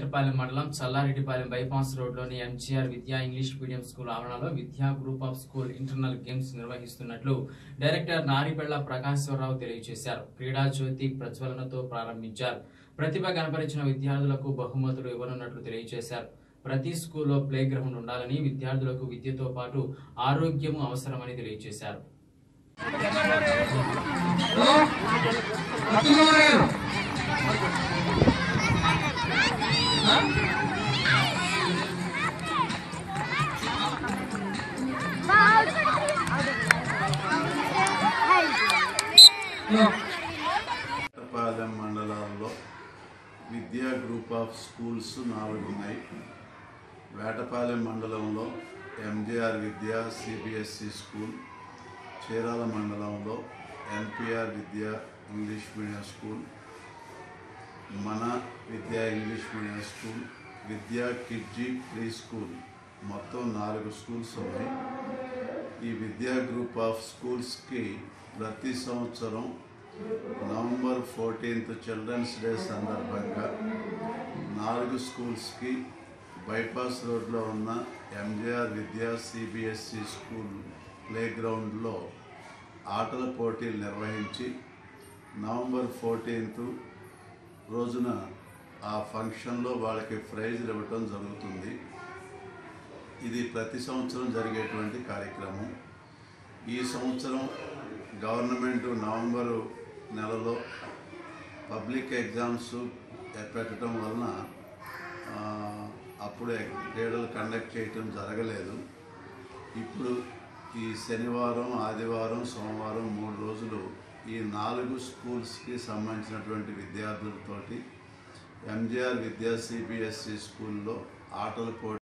వేటపాలెం మండలం చల్లారెడ్డిపాలెం బైపాస్ రోడ్లోని ఎంజీఆర్ విద్యా ఇంగ్లీష్ మీడియం స్కూల్ ఆవరణలో Vidya group of school internal games నిర్వహిస్తున్నట్లు డైరెక్టర్ నారిపెళ్ల ప్రకాశ్వరరావు తెలియజేశారు. క్రీడా జ్యోతి ప్రజ్వలనతో ప్రారంభించారు. ప్రతిభ కనపరిచిన విద్యార్థులకు బహుమతులు ఇవ్వనున్నట్లు తెలియజేశారు. ప్రతి స్కూల్లో ప్లే గ్రౌండ్ ఉండాలని, విద్యార్థులకు విద్యతో పాటు ఆరోగ్యము అవసరమని తెలియజేశారు. వేటపాలెం మండలంలో విద్యా గ్రూప్ ఆఫ్ స్కూల్స్ 4 ఉన్నాయి. వేటపాలెం మండలంలో ఎంజీఆర్ విద్యా సిబిఎస్ఈ స్కూల్, చీరాల మండలంలో ఎన్పిఆర్ విద్యా ఇంగ్లీష్ మీడియం స్కూల్, మన విద్యా ఇంగ్లీష్ మీడియం స్కూల్, విద్యా కిడ్జీ ప్రీ స్కూల్, మొత్తం 4 స్కూల్స్ ఉన్నాయి. ఈ విద్యా గ్రూప్ ఆఫ్ స్కూల్స్కి ప్రతి సంవత్సరం నవంబర్ 14th చిల్డ్రన్స్ డే సందర్భంగా 4 స్కూల్స్కి బైపాస్ రోడ్లో ఉన్న ఎంజీఆర్ విద్యా సిబిఎస్ఈ స్కూల్ ప్లే గ్రౌండ్లో ఆటల పోటీలు నిర్వహించి నవంబర్ 14th రోజున ఆ ఫంక్షన్లో వాళ్ళకి ప్రైజులు ఇవ్వటం జరుగుతుంది. ఇది ప్రతి సంవత్సరం జరిగేటువంటి కార్యక్రమం. ఈ సంవత్సరం గవర్నమెంట్ నవంబరు నెలలో పబ్లిక్ ఎగ్జామ్స్ పెట్టడం వలన అప్పుడే క్రీడలు కండక్ట్ చేయటం జరగలేదు. ఇప్పుడు ఈ శనివారం, ఆదివారం, సోమవారం 3 రోజులు ఈ 4 స్కూల్స్కి సంబంధించినటువంటి విద్యార్థులతోటి ఎంజీఆర్ విద్యా సిబిఎస్ఈ స్కూల్లో ఆటల పోటీ